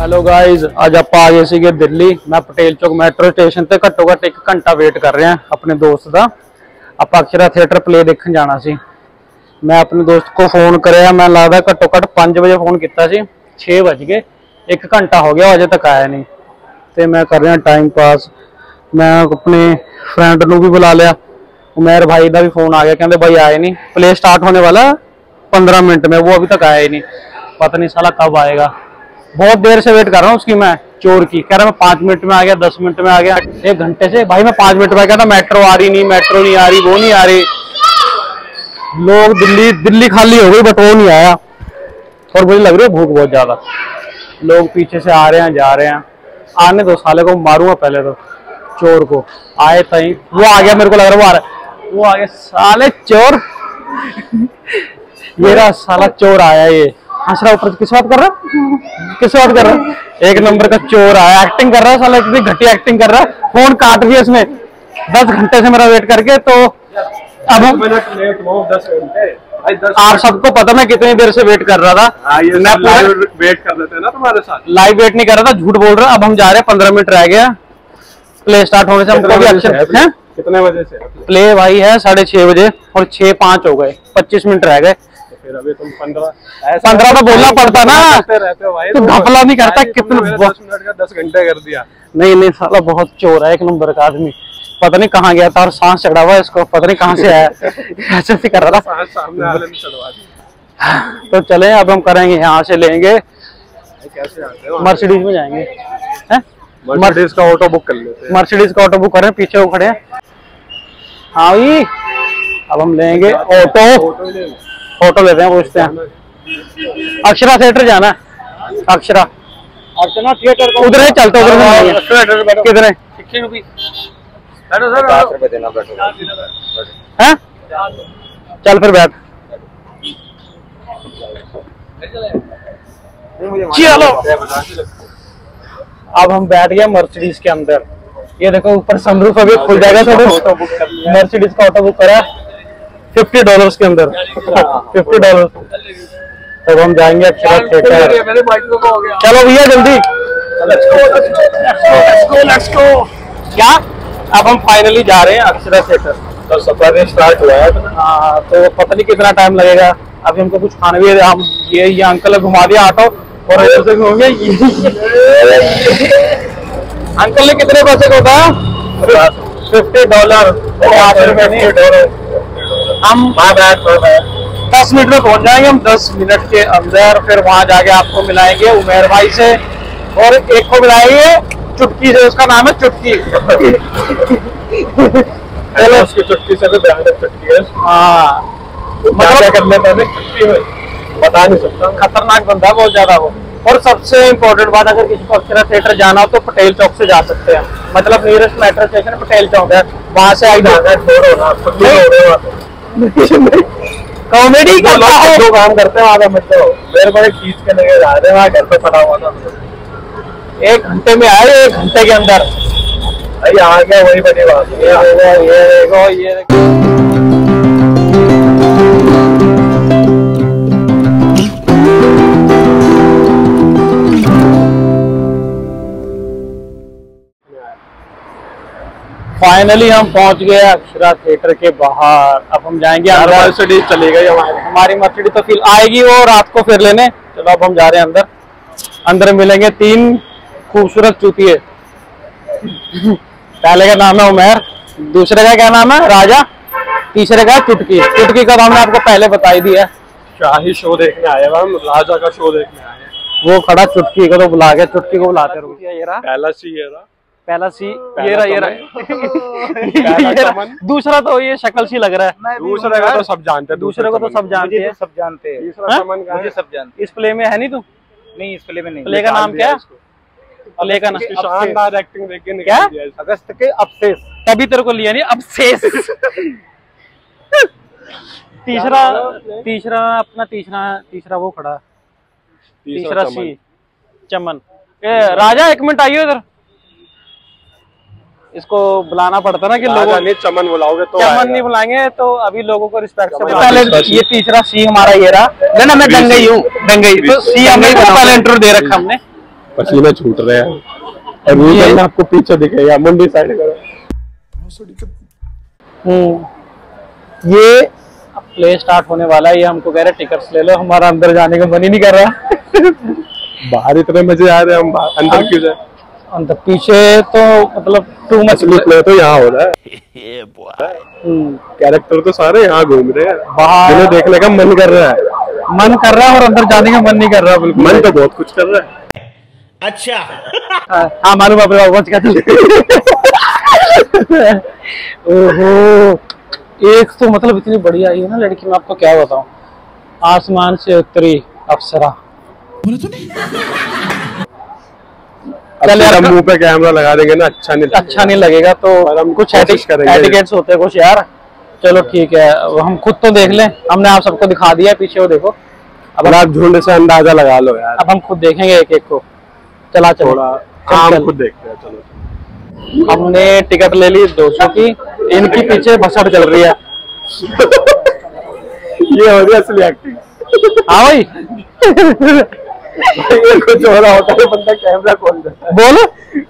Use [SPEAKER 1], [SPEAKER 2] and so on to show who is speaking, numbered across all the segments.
[SPEAKER 1] Hello guys, आज आप आ गए सी दिल्ली। मैं पटेल चौक मेट्रो स्टेशन से घट्टो घट 1 घंटा वेट कर रहे हैं अपने दोस्त का। आप अक्षरा थिएटर प्ले देखने जाना सी। मैं अपने दोस्त को फोन कराया, मैं लगता घट्टो घट 5 बजे फोन किया सी, 6 बज गए, 1 घंटा हो गया अजे तक आया नहीं। तो मैं कर रहा टाइम पास। मैं अपने फ्रेंड को भी बुला लिया, उमेर भाई का भी फोन आ गया, कहते भाई आए नहीं, प्ले स्टार्ट होने वाला 15 मिनट में, वो अभी तक आया ही नहीं। पता नहीं साला कब आएगा। बहुत देर से वेट कर रहा हूँ उसकी, मैं चोर की। कह रहा मैं 5 मिनट में आ गया, 10 मिनट में आ गया, 1 घंटे से भाई मैं 5 मिनट में आ गया था। मेट्रो आ रही नहीं, मेट्रो नहीं आ रही, वो नहीं आ रही। लोग दिल्ली खाली हो गई बट वो नहीं आया। और मुझे लग रही है भूख बहुत ज्यादा। लोग पीछे से आ रहे हैं, जा रहे हैं। आने दो, साले को मारूंगा पहले तो, चोर को। आए तई वो आ गया, मेरे को लग रहा है वो आ रहा है। वो आ गया साले चोर। मेरा साला चोर आया ये। हंस रहा ऊपर, किस बात कर रहा है, किस बात कर रहा है? 1 नंबर का चोर आया, एक्टिंग कर रहा है साला, इतनी घटिया एक्टिंग कर रहा है। फोन काट दिया इसने 10 घंटे से मेरा वेट करके। तो अब हम आप सबको पता मैं कितनी देर से वेट कर रहा था। मैं लाइव वेट कर रहे थे ना तुम्हारे साथ। लाइव वेट नहीं कर रहा था, झूठ बोल रहा। अब हम जा रहे हैं, 15 मिनट रह गया प्ले स्टार्ट होने से। हमको भी अच्छा है। कितने बजे से प्ले भाई है? 6:30 बजे और 6:05 हो गए, 25 मिनट रह गए। फिर अभी तुम 15 तो बोलना पड़ता ना, रहते हो भाई। तो घपला नहीं करता। कितने 10 मिनट का 10 घंटे कर दिया। नहीं साला बहुत चोर है, 1 नंबर का आदमी। पता नहीं कहाँ गया था और सांस चढ़ा हुआ इसको, पता नहीं कहाँ से आया। ऐसे ही कर रहा था, सामने वाले ने चढ़वा दी। तो चले अब हम करेंगे, यहाँ से लेंगे, कैसे आते हो? मर्सिडीज में जाएंगे। मर्सिडीज का ऑटो बुक कर लेते हैं। मर्सिडीज का ऑटो बुक करें, पीछे वो खड़े हैं। हाँ भाई, अब हम लेंगे ऑटो लेते हैं, पूछते हैं। अक्षरा थिएटर जाना है। अक्षरा थिएटर उधर है, चलते उधर। कितने? 60 रुपीज देना। है चल फिर बैठ। चलो अब हम बैठ गए मर्सिडीज के अंदर। ये देखो ऊपर सनरूफ अभी खुल जाएगा। तो मर्सिडीज का ऑटो बुक करा $50 के अंदर। $50। तब हम जाएंगे अक्षरा थिएटर। चलो भैया जल्दी, लेट्स गो। क्या अब हम फाइनली जा रहे हैं अक्षरा थिएटर। तो सफर स्टार्ट हुआ है। हाँ, तो पता नहीं कितना टाइम लगेगा। अभी हमको कुछ खाना भी है। हम ये अंकल ने घुमा दिया ऑटो और ऐसे घूमेंगे। अंकल ने कितने पैसे को था? $50। हम 10 मिनट में पहुंच जाएंगे। हम 10 मिनट के अंदर फिर वहां जाके आपको मिलाएंगे उमेर भाई से, और एक को मिलाएंगे चुटकी से। उसका नाम है चुटकी। चलो उसकी चुटकी से भी भयानक चुटकी है। हाँ मतलब क्या करने पहले चुटकी में बता नहीं सकता। खतरनाक बंदा बहुत ज्यादा वो। और सबसे इम्पोर्टेंट बात, अगर किसी को अक्षरा थिएटर जाना हो तो पटेल चौक से जा सकते हैं। मतलब nearest metro station Patel Chowk है, वहां से आई जाना है। कॉमेडी करता है, जो काम करते हैं वहां पे। मेरे को खींच के लेके जा रहे हैं, वहां घर पे पड़ा हुआ था। 1 घंटे में आए, 1 घंटे के अंदर भाई आ गया। वही बड़ी बात। ये देखो फाइनली हम पहुंच गए अक्षरा थिएटर के बाहर। अब हम जाएंगे अंदर। मर्सिडीज चली गई हमारी मर्सिडीज तो फिर आएगी वो रात को फिर लेने। चलो अब हम जा रहे हैं अंदर। अंदर मिलेंगे 3 खूबसूरत चूतिए। पहले का नाम है उमेर, दूसरे का क्या नाम है? राजा, तीसरे का चुटकी। चुटकी का नाम आपको पहले बता ही दिया। शाही शो देखने आए हम, राजा का शो देखने आए हैं। वो खड़ा चुटकी को तो बुला गया, चुटकी को बुलाते रहो। ये रहा पहला सी, ये रहा। दूसरा तो ये शक्ल सी लग रहा है। दूसरे का तो सब जानते हैं। दूसरे को तो सब जानते हैं, सब जानते हैं। मुझे सब जानते। इस प्ले में है नहीं तू? नहीं, इस प्ले में नहीं। प्ले का नाम क्या है? प्ले का नाम शानदार एक्टिंग देख के क्या? अगस्त के अवशेष। तभी तेरे को लिया नहीं, अवशेष। तीसरा वो खड़ा, तीसरा सी चमन। राजा 1 मिनट आइए इधर। इसको बुलाना पड़ता ना कि लोगों ने चमन बुलाओगे तो चमन नहीं बुलाएंगे तो अभी लोगों को रिस्पेक्ट से पहले ये तीसरा सी हमारा ये रहा ना मैं दंगई हूँ दंगई तो सी हमें पहले इंट्रो दे रखा हमने
[SPEAKER 2] पसीने छूट रहे हैं और ये आपको पीछे दिखेगा, मुंडी साइड करो।
[SPEAKER 1] ये प्ले स्टार्ट होने वाला है, ये हमको कह रहे टिकट्स ले लो, हमारा अंदर जाने का मन ही नहीं कर रहा।
[SPEAKER 2] बाहर इतने मजे आ रहे हैं, हम अंदर क्यों जाए?
[SPEAKER 1] अंदर पीछे तो मतलब टू मच
[SPEAKER 2] प्ले तो यहाँ हो रहा है। कैरेक्टर तो सारे यहाँ घूम रहे हैं, बाहर देखने का मन कर रहा है, और अंदर जाने का मन नहीं कर रहा। बिल्कुल मन तो बहुत कुछ कर रहा है।
[SPEAKER 1] अच्छा हाँ मालूम अपने पहुंच गया। ओहो, एक तो मतलब इतनी बढ़िया आई है ना लड़की, मैं आपको क्या बताऊं, आसमान से उतरी अप्सरा।
[SPEAKER 2] चल यार, मुंह पे कैमरा लगा देंगे ना, अच्छा नहीं लगेगा तो हम कुछ एटिकेट्स होते हैं कुछ यार। चलो ठीक है, हम खुद तो देख लें, हमने आप सबको दिखा दिया पीछे, वो देखो। अब आप झुंड से अंदाजा लगा लो यार, अब हम खुद देखेंगे एक एक को। चला चलो हम खुद देखते हैं। चलो
[SPEAKER 1] हमने टिकट ले ली 200 की, इनकी पीछे भसड़ चल रही है।
[SPEAKER 2] ये हो रही है असली एक्टिंग।
[SPEAKER 1] हाँ भाई,
[SPEAKER 2] कुछ हो रहा होता है, बंदा कैमरा खोल देता है।
[SPEAKER 1] बोलो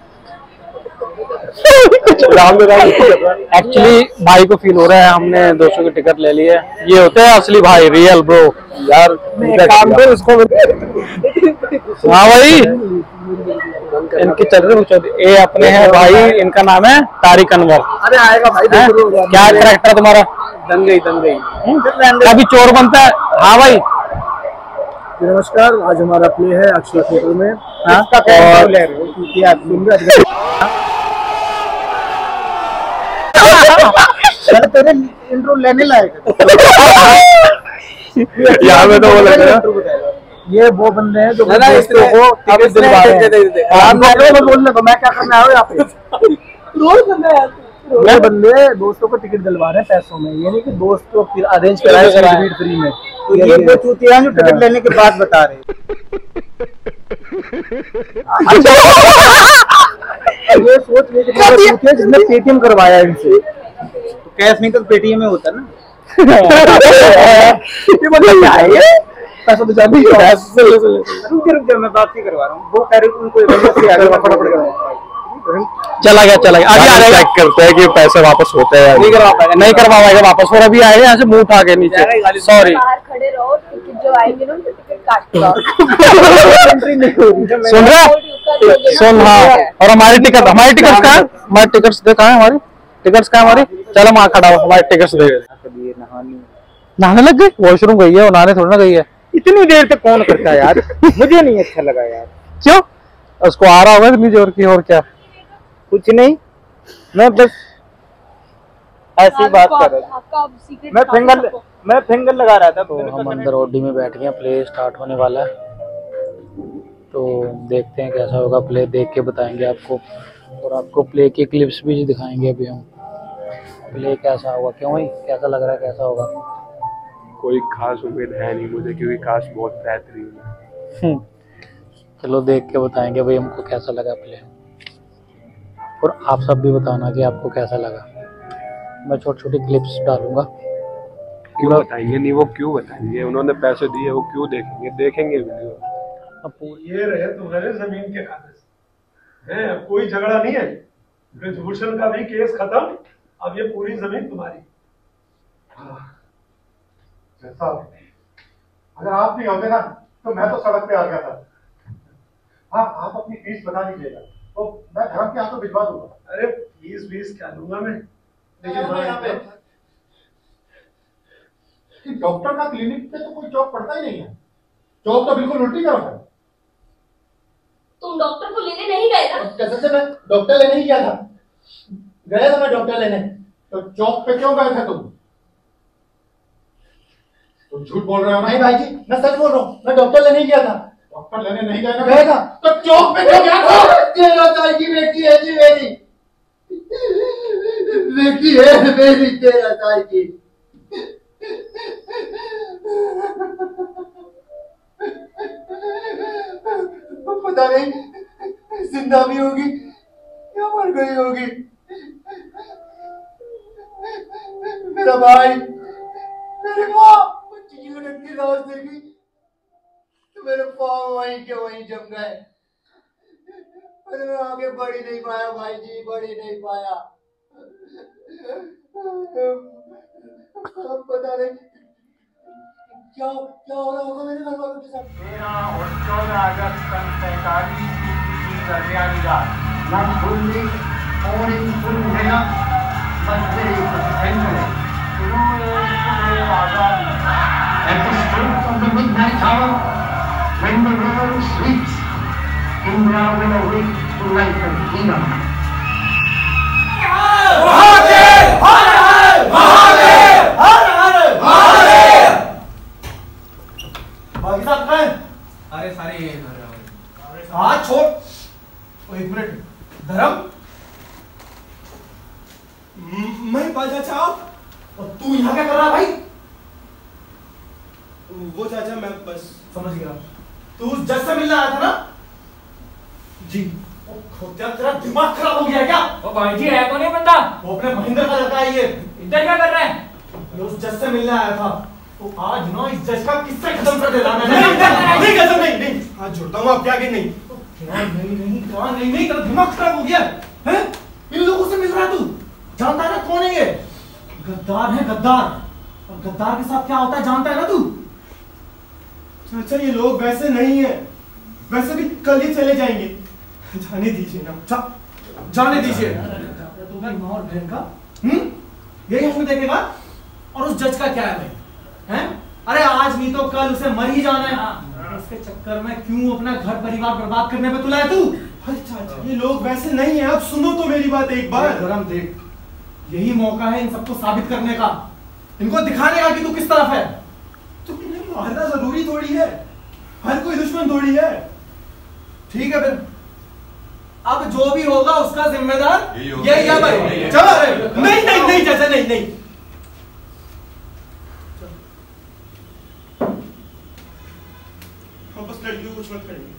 [SPEAKER 1] एक्चुअली भाई को फील हो रहा है, हमने 200 की टिकट ले ली है। ये होते हैं असली भाई, रियल ब्रो यार। काम पे उसको हाँ भाई, इनकी चल रही। ये अपने हैं भाई, इनका नाम है तारिक अनवर।
[SPEAKER 3] अरे आएगा भाई,
[SPEAKER 1] क्या कैरेक्टर तुम्हारा?
[SPEAKER 3] दंगई।
[SPEAKER 1] कभी चोर बनता है? हाँ भाई
[SPEAKER 3] नमस्कार, आज हमारा प्ले है अक्षय थिएटर में। तेरे इंट्रो लेने लायक
[SPEAKER 2] यहाँ में तो वो लग रहा है।
[SPEAKER 3] ये वो बंदे हैं जो बोलने को, मैं क्या करना है यहाँ पे? रोज करना है। ये बंदे दोस्तों को टिकट दिलवा रहे हैं पैसों में, ये नहीं कि दोस्त को फिर अरेंज कराए फ्री में। तो ये वो चूतिया जो टिकट लेने के बाद बता रहे। ये सोच ले जिसने पेटीएम करवाया इनसे, तो कैश नहीं तो पेटीएम में होता ना। ये मतलब क्या है ये? पैसा तो जाती है। रुक जा, मैं बात ही करवा रहा हूँ। वो कह रहे उनको फटाफट
[SPEAKER 1] चला गया आगे
[SPEAKER 2] चेक करते हैं कि पैसे वापस होते हैं।
[SPEAKER 1] नहीं करवा पाएगा वापस, और अभी आएगा यहाँ से मुंह उठा के नीचे। सॉरी,
[SPEAKER 4] बाहर खड़े रहो, टिकट जो आएंगे ना उनसे टिकट काट लो।
[SPEAKER 1] सुन रहा? सुन हाँ। और हमारी टिकट्स कहाँ है? हमारी टिकट्स दे, कहाँ है हमारी टिकट्स? कहाँ हमारी? चलो वहाँ खड़ा हो, हमारी टिकट्स दे। नहाने लग गई? वॉशरूम गई है वो, नहाने थोड़ी ना गई है।
[SPEAKER 3] इतनी देर तक कौन करता है यार? मुझे नहीं अच्छा लगा यार।
[SPEAKER 1] क्यों? उसको आ रहा होगा इतनी जोर की। और क्या?
[SPEAKER 3] कुछ नहीं, मैं बस ऐसी बात कर रहा था। मैं फिंगर लगा रहा था।
[SPEAKER 1] तो हम अंदर ओडी में बैठ गए, प्ले स्टार्ट होने वाला है, तो देखते हैं कैसा होगा। प्ले देख के बताएंगे आपको, और आपको प्ले की क्लिप्स भी दिखाएंगे अभी हम। प्ले कैसा होगा, क्यों भाई कैसा लग रहा है, कैसा होगा?
[SPEAKER 2] कोई खास उम्मीद है नहीं मुझे, क्योंकि कास्ट बहुत बेहतरीन है।
[SPEAKER 1] चलो देख के बताएंगे भाई हमको कैसा लगा प्ले, और आप सब भी बताना कि आपको कैसा लगा। मैं छोटी छोटी क्लिप्स डालूंगा।
[SPEAKER 2] क्यों बताएंगे नहीं, वो क्यों बताएंगे? उन्होंने पैसे दिए, वो क्यों देखेंगे वीडियो।
[SPEAKER 5] ये रहे तुम्हारे जमीन के कागज हैं, अब कोई झगड़ा नहीं है। ब्रिजभूषण का भी केस खत्म, अब ये पूरी जमीन तुम्हारी।
[SPEAKER 6] अगर आप नहीं होते ना तो मैं तो सड़क पे आ गया था। हाँ, आप अपनी फीस बता दीजिएगा तो मैं धर्म के हाथों भिजवा दूंगा।
[SPEAKER 5] अरे फीस क्या दूंगा मैं, लेकिन
[SPEAKER 6] डॉक्टर का क्लिनिक पे तो कोई चौक पड़ता ही नहीं है। चौक तो बिल्कुल उल्टी तरफ है।
[SPEAKER 4] तुम डॉक्टर को लेने नहीं गए ना?
[SPEAKER 6] कैसे से मैं डॉक्टर लेने ही गया था, गया था मैं डॉक्टर लेने। तो चौक पे क्यों गए थे तुम झूठ बोल रहे हो? नहीं भाई जी, मैं सच बोल रहा हूँ, मैं डॉक्टर लेने ही गया था। डॉक्टर लेने नहीं गए ना? गया था। तो चौक पे क्यों गया था? तेरा ताई की बेटी है जी, मेरी बेटी है मेरी, तेरा ताई की। पता नहीं जिंदा भी होगी या मर गई होगी। मेरा भाई, मेरी माँ की लाश देखी तो मेरे पाँव वहीं के वहीं जम गए। अरे आगे बढ़ ही नहीं पाया भाई जी, बढ़ ही नहीं पाया। पता नहीं क्या क्या हो रहा होगा मेरे घर वालों के साथ। 14 अगस्त 1947 की हरियाणी रात न खुली और इन फुल गया बस मेरी centre at the stroke of the midnight hour, when the world sleeps, Indra will awake to life and freedom.
[SPEAKER 3] बाकी साहब कहाँ हैं? अरे सारे हाथ छोड़। एक मिनट, धर्म
[SPEAKER 5] मैं बाजा चाप।
[SPEAKER 3] और तू यहाँ क्या कर रहा है भाई?
[SPEAKER 5] वो चाचा मैं बस
[SPEAKER 3] समझ गया। तू उस जज से मिलने आया था ना? जी। खोत्या तेरा दिमाग खराब हो गया क्या?
[SPEAKER 7] ओ भाई जी है कौन है बंदा?
[SPEAKER 3] वो अपने महेंद्र का लड़का है ये।
[SPEAKER 7] इधर क्या कर रहा है?
[SPEAKER 3] ये उस जज से मिलने आया था। तो आज ना इस जज का किस्सा खत्म कर देना मैंने।
[SPEAKER 5] नहीं कसम नहीं हाथ जोड़ता हूँ आपके आगे नहीं।
[SPEAKER 3] नहीं तेरा दिमाग खराब हो गया है? इन लोगों से मिल रहा है तू? जानता है ना कौन है ये? गद्दार है गद्दार। और गद्दार के साथ क्या होता है जानता है ना तू?
[SPEAKER 5] चाचा ये लोग वैसे नहीं है, वैसे भी कल ही चले जाएंगे। जाने दीजिए ना,
[SPEAKER 3] जाने दीजिए। तुम्हारी माँ और बहन का यही हमें देखेगा। और उस जज का क्या है भाई? हैं? अरे आज नहीं तो कल उसे मर ही जाना है। इसके चक्कर में क्यों अपना घर परिवार बर्बाद करने पे तुला है तू?
[SPEAKER 5] अरे चाचा ये लोग वैसे नहीं है, अब सुनो तो मेरी बात एक बार।
[SPEAKER 3] गरम देख, यही मौका है इन सबको साबित करने का, इनको दिखाने का कि तू किस तरफ है।
[SPEAKER 5] तो इन्हें मारना जरूरी थोड़ी है, हर कोई दुश्मन थोड़ी है।
[SPEAKER 3] ठीक है फिर, अब जो भी होगा उसका जिम्मेदार यही है भाई। चलो।
[SPEAKER 5] नहीं चाचा नहीं। हम बस लड़कियों को कुछ मत करेंगे।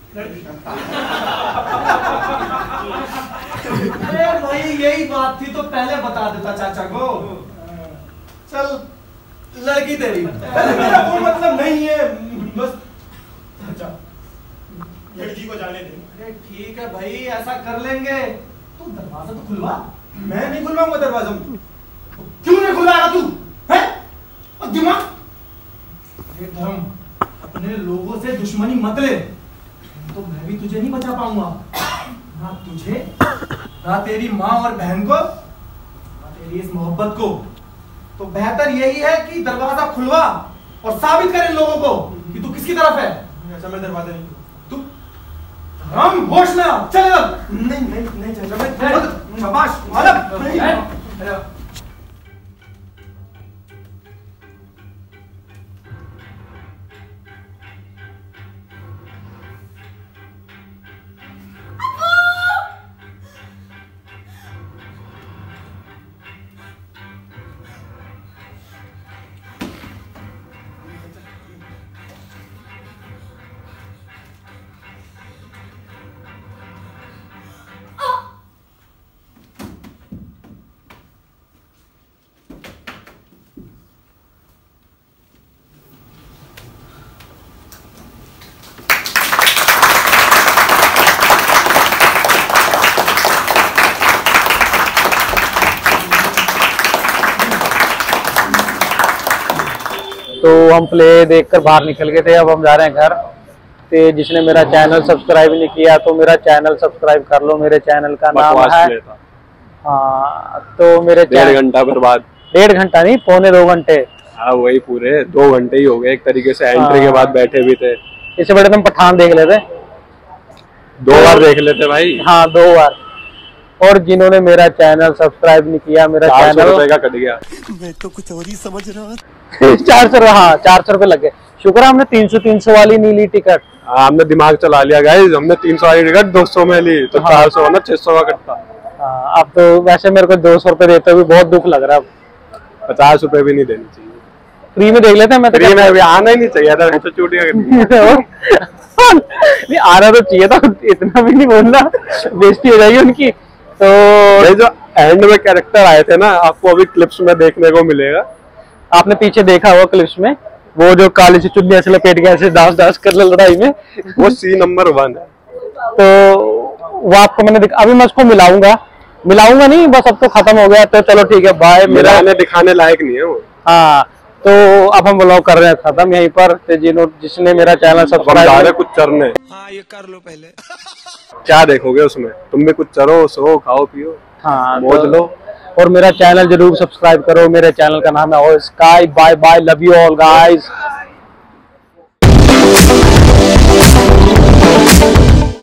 [SPEAKER 3] अरे भाई यही बात थी तो पहले बता देता चाचा को। चल लड़की तेरी।
[SPEAKER 5] मेरा कोई मतलब नहीं है, बस चाचा लड़की को जाने दें।
[SPEAKER 3] अरे ठीक है भाई, ऐसा कर लेंगे। तू दरवाजा तो खुलवा।
[SPEAKER 5] मैं नहीं खुलवाऊंगा दरवाजा।
[SPEAKER 3] क्यों नहीं खुलवाएगा तू? हैं? और दिमाग? ये धर्म, अपने लोगों से दुश्मनी मत ले, तो मैं भी तुझे नहीं बचा पाऊंगा। ना तुझे, ना तेरी माँ और बहन को, ना तेरी इस मोहब्बत को। तो बेहतर यही है कि दरवाजा खुलवा और साबित कर इन लोगों को कि तू किसकी तरफ है।
[SPEAKER 5] चाचा मैं दरवाजा नहीं
[SPEAKER 3] तू हम होश में आओ। चल
[SPEAKER 5] नहीं चाचा मैं
[SPEAKER 3] शाबाश मालक।
[SPEAKER 2] तो हम प्ले देखकर बाहर निकल गए थे, अब हम जा रहे हैं घर। तो जिसने मेरा चैनल सब्सक्राइब नहीं किया तो मेरा चैनल सब्सक्राइब कर लो। मेरे चैनल का नाम है तो मेरे
[SPEAKER 1] 1.5 घंटा बर्बाद।
[SPEAKER 2] 1.5 घंटा नहीं, 1.25 घंटे।
[SPEAKER 1] हाँ वही पूरे 2 घंटे ही हो गए एक तरीके से। एंट्री के बाद बैठे भी थे।
[SPEAKER 2] इससे बड़े तुम पठान देख लेते।
[SPEAKER 1] 2 बार देख लेते भाई।
[SPEAKER 2] हाँ 2 बार। और जिन्होंने मेरा चैनल सब्सक्राइब नहीं किया, मेरा चैनल
[SPEAKER 1] 400 रुपए का कट गया।
[SPEAKER 6] मैं तो कुछ और ही समझ रहा।
[SPEAKER 2] 400, हाँ 400 रुपए लग गए। शुक्र है हमने 300 वाली नहीं ली टिकट।
[SPEAKER 1] हमने दिमाग चला लिया गाइस, हमने 300 वाली टिकट 200 में ली तो 400 ना 600 का कटता।
[SPEAKER 2] अब तो वैसे मेरे को 200 रुपए देते हुए बहुत दुख लग रहा है।
[SPEAKER 1] 50 रुपए भी नहीं देनी चाहिए।
[SPEAKER 2] फ्री में देख लेते हैं। मैं तो
[SPEAKER 1] फ्री में अभी आना ही नहीं चाहिए था, तो चूटियां
[SPEAKER 2] नहीं आना तो चाहिए था, इतना भी नहीं बोलना, बेइज्जती हो जाएगी उनकी। तो
[SPEAKER 1] ये जो एंड में कैरेक्टर आए थे ना, आपको अभी क्लिप्स में देखने को मिलेगा।
[SPEAKER 2] आपने पीछे देखा हुआ क्लिप्स में, वो जो काली सी चुन्नी ऐसे लपेट के ऐसे डांस कर ले लड़ाई में,
[SPEAKER 1] वो सीन नंबर 1 है।
[SPEAKER 2] तो वो आपको मैंने अभी मैं उसको मिलाऊंगा नहीं, बस अब तो खत्म हो गया। तो चलो ठीक है, बाय।
[SPEAKER 1] मेरा दिखाने लायक नहीं है वो।
[SPEAKER 2] हाँ, तो अब हम व्लॉग कर रहे हैं खत्म यहीं पर। जिसने मेरा चैनल सब्सक्राइब
[SPEAKER 1] कुछ चरने, हाँ ये कर लो पहले। क्या देखोगे उसमें, तुम भी कुछ चरो, सो खाओ पियो,
[SPEAKER 2] हाँ
[SPEAKER 1] मौज लो।
[SPEAKER 2] और मेरा चैनल जरूर सब्सक्राइब करो। मेरे चैनल का नाम है Sky. Bye bye, love you all guys.